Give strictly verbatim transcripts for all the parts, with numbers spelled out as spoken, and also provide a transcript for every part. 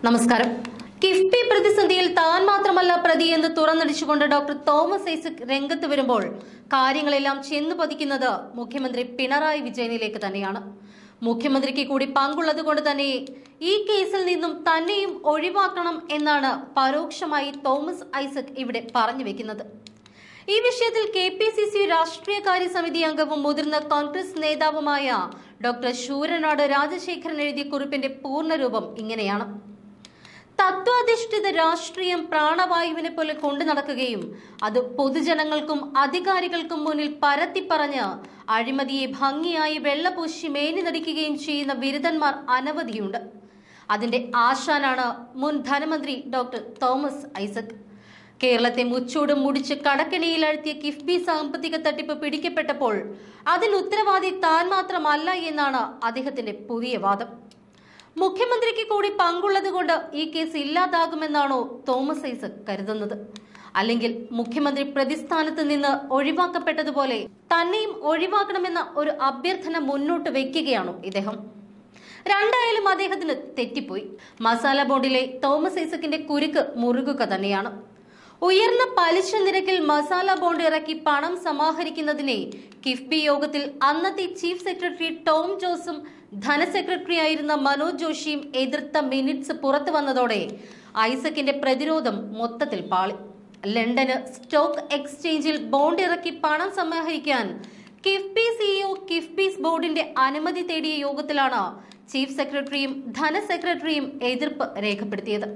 നമസ്കാരം. കിഫ്ബി പ്രതിസന്ധിയിൽ താൻ മാത്രമല്ല പ്രതി എന്ന് തുറന്നടിച്ചുകൊണ്ട് ഡോക്ടർ തോമസ് ഐസക് രംഗത്ത് വരുമ്പോൾ കാര്യങ്ങളെല്ലാം ചെന്നു പതിക്കുന്നത് മുഖ്യമന്ത്രി പിണറായി വിജയനിലേക്ക് തന്നെയാണ്. മുഖ്യമന്ത്രിക്ക് കൂടി പങ്കുള്ളത് കൊണ്ട് തന്നെ ഈ കേസിൽ നിന്നും തന്നെയും ഒഴിവാക്കണം എന്നാണ് പരോക്ഷമായി തോമസ് ഐസക് ഇവിടെ പറഞ്ഞു വെക്കുന്നത്. ഈ വിഷയത്തിൽ കെ പി സി സി രാഷ്ട്രീയകാര്യ സമിതി അംഗവും മുതിർന്ന കോൺഗ്രസ് നേതാവുമായ ഡോക്ടർ ശൂരനാട് രാജശേഖരൻ എഴുതിയ കുറിപ്പിന്റെ പൂർണ്ണരൂപം ഇങ്ങനെയാണ്: തത്വാധിഷ്ഠിത രാഷ്ട്രീയം പ്രാണവായുവിനെ പോലെ കൊണ്ടു നടക്കുകയും അത് പൊതുജനങ്ങൾക്കും അധികാരികൾക്കും മുന്നിൽ പരത്തിപ്പറഞ്ഞ് അഴിമതിയെ ഭംഗിയായി വെള്ളപൂശി മേനി നടിക്കുകയും ചെയ്യുന്ന ബിരുദന്മാർ അനവധിയുണ്ട്. അതിന്റെ ആശാനാണ് മുൻ ധനമന്ത്രി ഡോക്ടർ തോമസ് ഐസക്. കേരളത്തെ മുച്ചൂടും മുടിച്ച് കടക്കെണിയിൽ അഴ്ത്തിയ കിഫ്ബി സാമ്പത്തിക തട്ടിപ്പ് പിടിക്കപ്പെട്ടപ്പോൾ അതിന് ഉത്തരവാദി താൻ മാത്രമല്ല എന്നാണ് അദ്ദേഹത്തിന്റെ പുതിയ വാദം. മുഖ്യമന്ത്രിക്ക് കൂടി പങ്കുള്ളത് കൊണ്ട് ഈ കേസ് ഇല്ലാതാകുമെന്നാണോ തോമസ് ഐസക് കരുതുന്നത്? അല്ലെങ്കിൽ മുഖ്യമന്ത്രി പ്രതിസ്ഥാനത്ത് നിന്ന് ഒഴിവാക്കപ്പെട്ടതുപോലെ തന്നെയും ഒഴിവാക്കണമെന്ന ഒരു അഭ്യർത്ഥന മുന്നോട്ട് വെക്കുകയാണോ ഇദ്ദേഹം? രണ്ടായാലും അദ്ദേഹത്തിന് തെറ്റിപ്പോയി. മസാല ബോണ്ടിലെ തോമസ് ഐസക്കിന്റെ കുരുക്ക് മുറുകുക തന്നെയാണ്. ഉയർന്ന പലിശ നിരക്കിൽ മസാല ബോണ്ട് ഇറക്കി പണം സമാഹരിക്കുന്നതിനെ കിഫ്ബി യോഗത്തിൽ അന്നത്തെ ചീഫ് സെക്രട്ടറി ടോം ജോസും ധനസെക്രട്ടറി ആയിരുന്ന മനോജ് ജോഷിയും എതിർത്ത മിനിറ്റ്സ് പുറത്തു വന്നതോടെ ഐസക്കിന്റെ പ്രതിരോധം മൊത്തത്തിൽ പാളി. ലണ്ടന് സ്റ്റോക്ക് എക്സ്ചേഞ്ചിൽ ബോണ്ട് ഇറക്കി പണം സമാഹരിക്കാൻ കിഫ്ബി സിഇഒ കിഫ്ബീസ് ബോർഡിന്റെ അനുമതി തേടിയ യോഗത്തിലാണ് ചീഫ് സെക്രട്ടറിയും ധനസെക്രട്ടറിയും എതിർപ്പ് രേഖപ്പെടുത്തിയത്.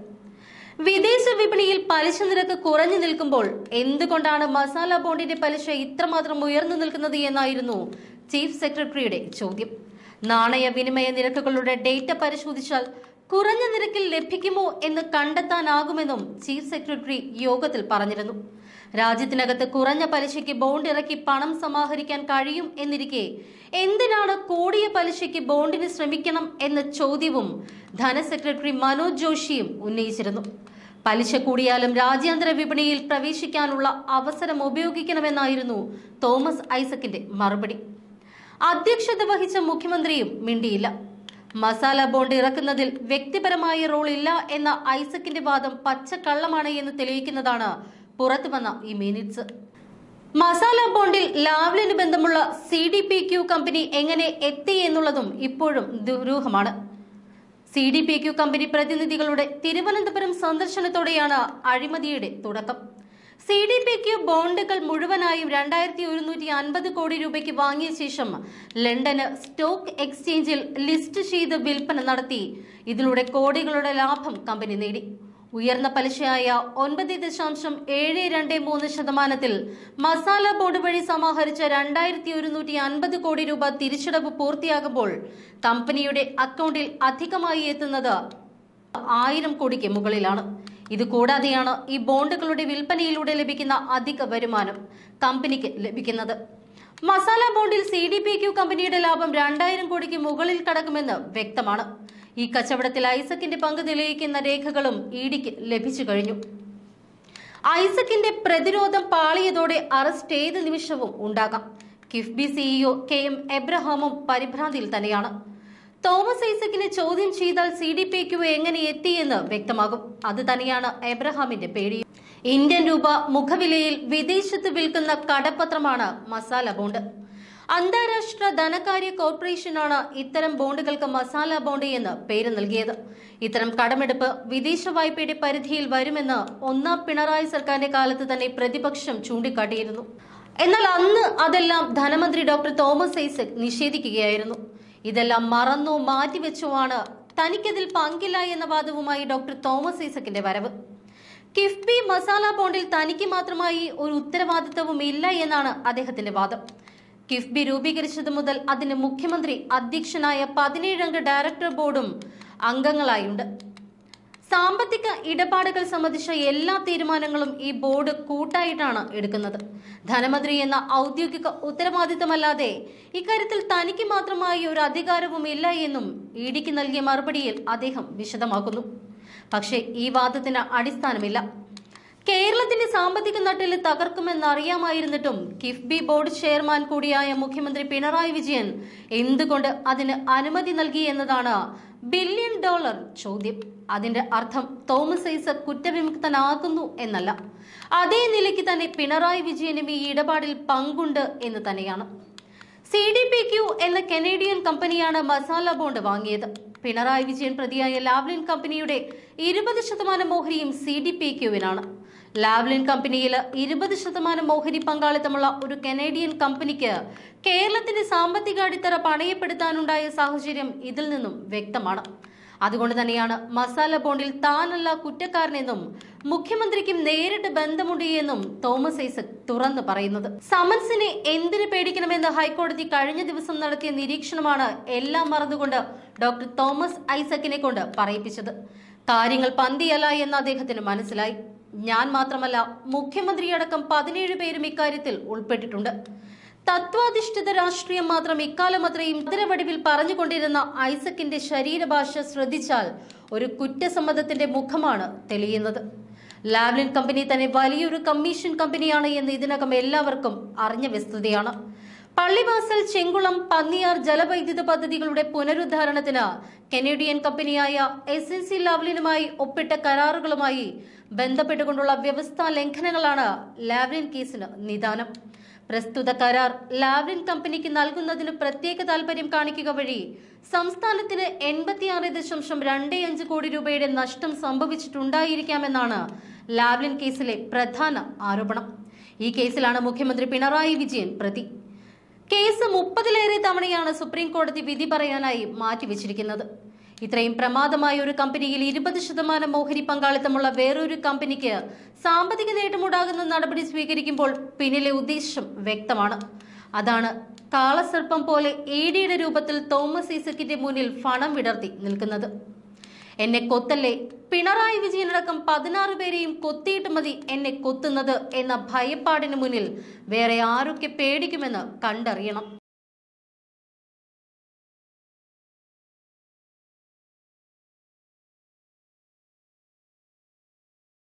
വിദേശ വിപണിയിൽ പലിശ നിരക്ക് കുറഞ്ഞു നിൽക്കുമ്പോൾ എന്തുകൊണ്ടാണ് മസാല ബോണ്ടിന്റെ പലിശ ഇത്രമാത്രം ഉയർന്നു നിൽക്കുന്നത് എന്നായിരുന്നു ചീഫ് സെക്രട്ടറിയുടെ ചോദ്യം. നാണയ വിനിമയ നിരക്കുകളുടെ ഡേറ്റ പരിശോധിച്ചാൽ കുറഞ്ഞ നിരക്കിൽ ലഭിക്കുമോ എന്ന് കണ്ടെത്താനാകുമെന്നും ചീഫ് സെക്രട്ടറി യോഗത്തിൽ പറഞ്ഞിരുന്നു. രാജ്യത്തിനകത്ത് കുറഞ്ഞ പലിശയ്ക്ക് ബോണ്ട് ഇറക്കി പണം സമാഹരിക്കാൻ കഴിയും എന്നിരിക്കെ എന്തിനാണ് കൂടിയ പലിശയ്ക്ക് ബോണ്ടിന് ശ്രമിക്കണം എന്ന ചോദ്യവും ധനസെക്രട്ടറി മനോജ് ജോഷിയും ഉന്നയിച്ചിരുന്നു. പലിശ കൂടിയാലും രാജ്യാന്തര വിപണിയിൽ പ്രവേശിക്കാനുള്ള അവസരം ഉപയോഗിക്കണമെന്നായിരുന്നു തോമസ് ഐസക്കിന്റെ മറുപടി. അധ്യക്ഷത വഹിച്ച മുഖ്യമന്ത്രിയും മിണ്ടിയില്ല. മസാല ബോണ്ട് ഇറക്കുന്നതിൽ വ്യക്തിപരമായ റോൾ ഇല്ല എന്ന ഐസക്കിന്റെ വാദം പച്ചക്കള്ളമാണ് എന്ന് തെളിയിക്കുന്നതാണ് പുറത്തു വന്ന ഈ മിനിറ്റ്സ്. മസാല ബോണ്ടിൽ ലാവ്ലിന് ബന്ധമുള്ള C D P Q company എങ്ങനെ എത്തി എന്നുള്ളതും ഇപ്പോഴും ദുരൂഹമാണ്. C D P Q company പ്രതിനിധികളുടെ തിരുവനന്തപുരം സന്ദർശനത്തോടെയാണ് അഴിമതിയുടെ തുടക്കം. സി ഡി പി ക്യു ബോണ്ടുകൾ മുഴുവനായും രണ്ടായിരത്തി ഒരുന്നൂറ്റി അൻപത് കോടി രൂപയ്ക്ക് വാങ്ങിയ ശേഷം ലണ്ടന് സ്റ്റോക്ക് എക്സ്ചേഞ്ചിൽ ലിസ്റ്റ് ചെയ്ത് വിൽപ്പന നടത്തി ഇതിലൂടെ കോടികളുടെ ലാഭം കമ്പനി നേടി. ഉയർന്ന പലിശയായ ഒൻപത് ദശാംശം ഏഴ് രണ്ട് മൂന്ന് ശതമാനത്തിൽ മസാല ബോർഡ് വഴി സമാഹരിച്ച രണ്ടായിരത്തി ഒരുന്നൂറ്റി അൻപത് കോടി രൂപ തിരിച്ചടവ് പൂർത്തിയാകുമ്പോൾ കമ്പനിയുടെ അക്കൗണ്ടിൽ അധികമായി എത്തുന്നത് ആയിരം കോടിക്ക് മുകളിലാണ്. ഇത് കൂടാതെയാണ് ഈ ബോണ്ടുകളുടെ വിൽപ്പനയിലൂടെ ലഭിക്കുന്ന അധിക വരുമാനം കമ്പനിക്ക് ലഭിക്കുന്നത്. മസാല ബോണ്ടിൽ സി ഡി പി ക്യു കമ്പനിയുടെ ലാഭം രണ്ടായിരം കോടിക്ക് മുകളിൽ കടക്കുമെന്ന് വ്യക്തമാണ്. ഈ കച്ചവടത്തിൽ ഐസക്കിന്റെ പങ്ക് തെളിയിക്കുന്ന രേഖകളും ഇഡിക്ക് ലഭിച്ചു കഴിഞ്ഞു. ഐസക്കിന്റെ പ്രതിരോധം പാളിയതോടെ അറസ്റ്റ് ഏത് നിമിഷവും ഉണ്ടാകാം. കിഫ്ബി സിഇഒ കെ എം എബ്രഹാമും പരിഭ്രാന്തിയിൽ തന്നെയാണ്. തോമസ് ഐസക്കിനെ ചോദ്യം ചെയ്താൽ സി ഡി പി ക്യു എങ്ങനെ എത്തിയെന്ന് വ്യക്തമാകും. അത് തന്നെയാണ് എബ്രഹാമിന്റെ പേടി. ഇന്ത്യൻ രൂപ മുഖവിലയിൽ വിദേശത്ത് വിൽക്കുന്ന കടപ്പത്രമാണ് മസാല ബോണ്ട്. അന്താരാഷ്ട്ര ധനകാര്യ കോർപ്പറേഷനാണ് ഇത്തരം ബോണ്ടുകൾക്ക് മസാല ബോണ്ട് എന്ന് പേര് നൽകിയത്. ഇത്തരം കടമെടുപ്പ് വിദേശ വായ്പയുടെ പരിധിയിൽ വരുമെന്ന് ഒന്നാം പിണറായി സർക്കാരിന്റെ കാലത്ത് തന്നെ പ്രതിപക്ഷം ചൂണ്ടിക്കാട്ടിയിരുന്നു. എന്നാൽ അന്ന് അതെല്ലാം ധനമന്ത്രി ഡോക്ടർ തോമസ് ഐസക് നിഷേധിക്കുകയായിരുന്നു. ഇതെല്ലാം മറന്നോ മാറ്റിവെച്ചോ ആണ് തനിക്കതിൽ പങ്കില്ല എന്ന വാദവുമായി ഡോക്ടർ തോമസ് ഐസക്കിന്റെ വരവ്. കിഫ്ബി മസാല ബോണ്ടിൽ തനിക്ക് മാത്രമായി ഒരു ഉത്തരവാദിത്വവും ഇല്ല എന്നാണ് അദ്ദേഹത്തിന്റെ വാദം. കിഫ്ബി രൂപീകരിച്ചത് മുതൽ അതിന് മുഖ്യമന്ത്രി അധ്യക്ഷനായ പതിനേഴംഗ ഡയറക്ടർ ബോർഡും അംഗങ്ങളായുണ്ട്. സാമ്പത്തിക ഇടപാടുകൾ സംബന്ധിച്ച എല്ലാ തീരുമാനങ്ങളും ഈ ബോർഡ് കൂട്ടായിട്ടാണ് എടുക്കുന്നത്. ധനമന്ത്രി എന്ന ഔദ്യോഗിക ഉത്തരവാദിത്തമല്ലാതെ ഇക്കാര്യത്തിൽ തനിക്ക് മാത്രമായി ഒരു അധികാരവും ഇല്ല എന്നും ഇഡിക്ക് നൽകിയ മറുപടിയിൽ അദ്ദേഹം വിശദമാക്കുന്നു. പക്ഷേ ഈ വാദത്തിന് അടിസ്ഥാനമില്ല. കേരളത്തിന്റെ സാമ്പത്തിക നട്ടെല്ല് തകർക്കുമെന്നറിയാമായിരുന്നിട്ടും കിഫ്ബി ബോർഡ് ചെയർമാൻ കൂടിയായ മുഖ്യമന്ത്രി പിണറായി വിജയൻ എന്തുകൊണ്ട് അതിന് അനുമതി നൽകി എന്നതാണ് ബില്യൺ ഡോളർ ചോദ്യം. അതിന്റെ അർത്ഥം തോമസ് ഐസക് കുറ്റവിമുക്തനാകുന്നു എന്നല്ല, അതേ നിലയ്ക്ക് തന്നെ പിണറായി വിജയനും ഈ ഇടപാടിൽ പങ്കുണ്ട് എന്ന് തന്നെയാണ്. സി ഡി പി ക്യു എന്ന കനേഡിയൻ കമ്പനിയാണ് മസാല ബോണ്ട് വാങ്ങിയത്. പിണറായി വിജയൻ പ്രതിയായ ലാവ്ലിൻ കമ്പനിയുടെ ഇരുപത് ശതമാനം ഓഹരിയും സി ഡി പി ക്യുവിനാണ്. ലാവ്ലിൻ കമ്പനിയിൽ ഇരുപത് ശതമാനം ഓഹരി പങ്കാളിത്തമുള്ള ഒരു കനേഡിയൻ കമ്പനിക്ക് കേരളത്തിന്റെ സാമ്പത്തിക അടിത്തറ പണയപ്പെടുത്താനുണ്ടായ സാഹചര്യം ഇതിൽ നിന്നും വ്യക്തമാണ്. അതുകൊണ്ട് തന്നെയാണ് മസാല ബോണ്ടിൽ താനല്ല കുറ്റക്കാരനെന്നും മുഖ്യമന്ത്രിക്കും നേരിട്ട് ബന്ധമുണ്ട് എന്നും തോമസ് ഐസക് തുറന്നു പറയുന്നത്. സമൻസിനെ എന്തിനു പേടിക്കണമെന്ന് ഹൈക്കോടതി കഴിഞ്ഞ ദിവസം നടത്തിയ നിരീക്ഷണമാണ് എല്ലാം മറന്നുകൊണ്ട് ഡോക്ടർ തോമസ് ഐസക്കിനെ കൊണ്ട് പറയിപ്പിച്ചത്. കാര്യങ്ങൾ പന്തിയല്ല എന്ന് അദ്ദേഹത്തിന് മനസ്സിലായി. ഞാൻ മാത്രമല്ല, മുഖ്യമന്ത്രിയടക്കം പതിനേഴ് പേരും ഇക്കാര്യത്തിൽ ഉൾപ്പെട്ടിട്ടുണ്ട്. തത്വാധിഷ്ഠിത രാഷ്ട്രീയം മാത്രം ഇക്കാലം അത്രയും ഉത്തരവടിവിൽ പറഞ്ഞുകൊണ്ടിരുന്ന ഐസക്കിന്റെ ശരീരഭാഷ ശ്രദ്ധിച്ചാൽ ഒരു കുറ്റസമ്മതത്തിന്റെ മുഖമാണ് തെളിയുന്നത്. ലാവ്ലിൻ കമ്പനി തന്നെ വലിയൊരു കമ്മീഷൻ കമ്പനിയാണ് എന്ന് ഇതിനകം എല്ലാവർക്കും അറിഞ്ഞ വസ്തുതയാണ്. പള്ളിവാസൽ, ചെങ്കുളം, പന്നിയാർ ജലവൈദ്യുത പദ്ധതികളുടെ പുനരുദ്ധാരണത്തിന് കനേഡിയൻ കമ്പനിയായ എസ് എൻ സി ലാവ്ലിനുമായി ഒപ്പിട്ട കരാറുകളുമായി ബന്ധപ്പെട്ടുകൊണ്ടുള്ള വ്യവസ്ഥാ ലംഘനങ്ങളാണ് ലാവ്ലിൻ കേസിന് നിദാനം. പ്രസ്തുത കരാർ ലാവ്ലിൻ കമ്പനിക്ക് നൽകുന്നതിന് പ്രത്യേക താൽപര്യം കാണിക്കുക വഴി സംസ്ഥാനത്തിന് എൺപത്തിയാറ് ദശാംശം രണ്ട് അഞ്ച് കോടി രൂപയുടെ നഷ്ടം സംഭവിച്ചിട്ടുണ്ടായിരിക്കാമെന്നാണ് ലാവ്ലിൻ കേസിലെ പ്രധാന ആരോപണം. ഈ കേസിലാണ് മുഖ്യമന്ത്രി പിണറായി വിജയൻ പ്രതി. കേസ് മുപ്പതിലേറെ തവണയാണ് സുപ്രീം കോടതി വിധി പറയാനായി മാറ്റിവെച്ചിരിക്കുന്നത്. ഇത്രയും പ്രമാദമായ ഒരു കമ്പനിയിൽ ഇരുപത് ശതമാനം ഓഹരി പങ്കാളിത്തമുള്ള വേറൊരു കമ്പനിക്ക് സാമ്പത്തിക നേട്ടമുണ്ടാകുന്ന നടപടി സ്വീകരിക്കുമ്പോൾ പിന്നിലെ ഉദ്ദേശം വ്യക്തമാണ്. അതാണ് കാളസർപ്പം പോലെ എ ഡിയുടെ രൂപത്തിൽ തോമസ് ഐസക്കിന്റെ മുന്നിൽ ഫണം വിടർത്തി നിൽക്കുന്നത്. എന്നെ കൊത്തല്ലേ, പിണറായി വിജയനടക്കം പതിനാറ് പേരെയും കൊത്തിയിട്ട് മതി എന്നെ കൊത്തുന്നത് എന്ന ഭയപ്പാടിന് മുന്നിൽ വേറെ ആരൊക്കെ പേടിക്കുമെന്ന് കണ്ടറിയണം.